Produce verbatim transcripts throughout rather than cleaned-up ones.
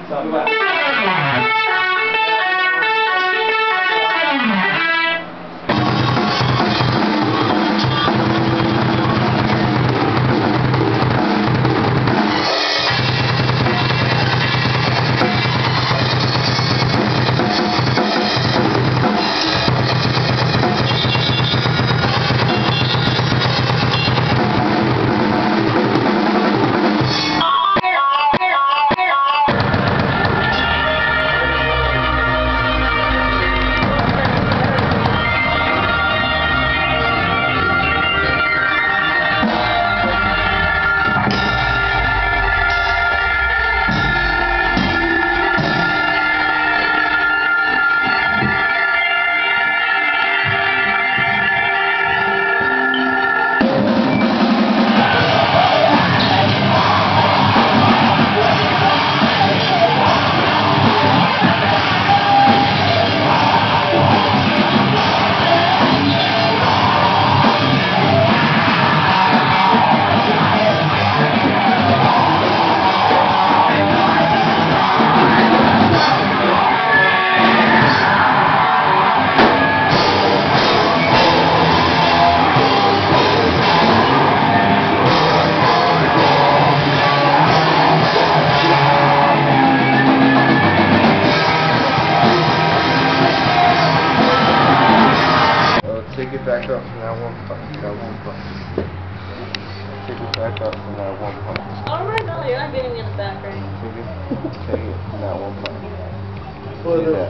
Take it back up from that one punch. That one punch. Take it back up from that one punch. Alright, no, you're not getting me in the back right now. Take it, take it from that one punch. What See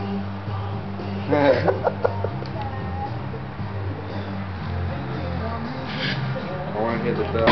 is that? I want to hear the bell.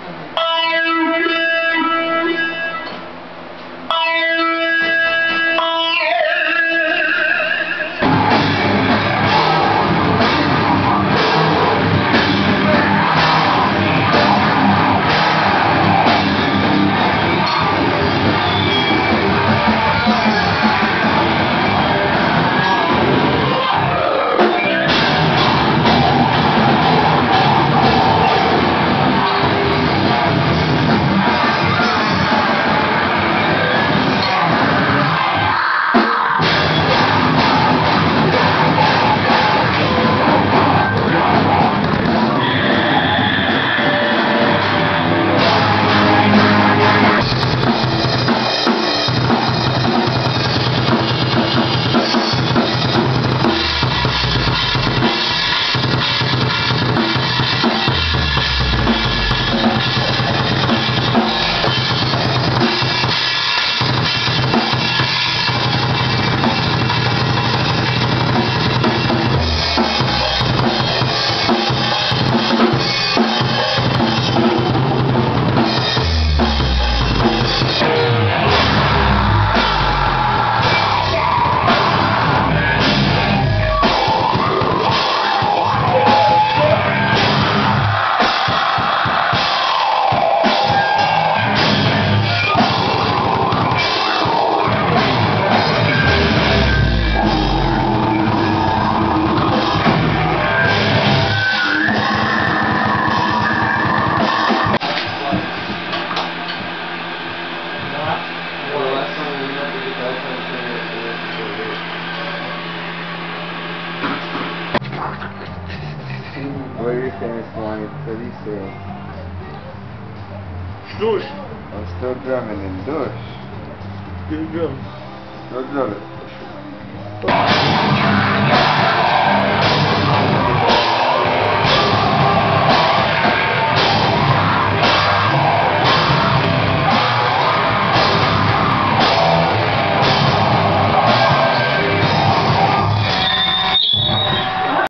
What are your famous lines? What do you say? Douche. I'm still drumming in douche. Good drum. Still drumming.